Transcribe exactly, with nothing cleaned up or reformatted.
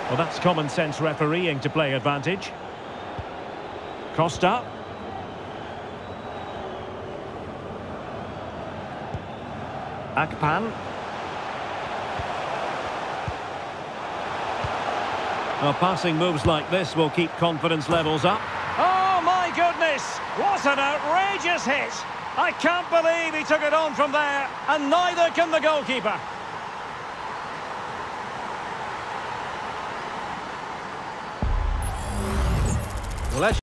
Well, that's common sense refereeing to play advantage. Costa. Akpan. Well, passing moves like this will keep confidence levels up. Oh, my goodness! What an outrageous hit! I can't believe he took it on from there, and neither can the goalkeeper. Well,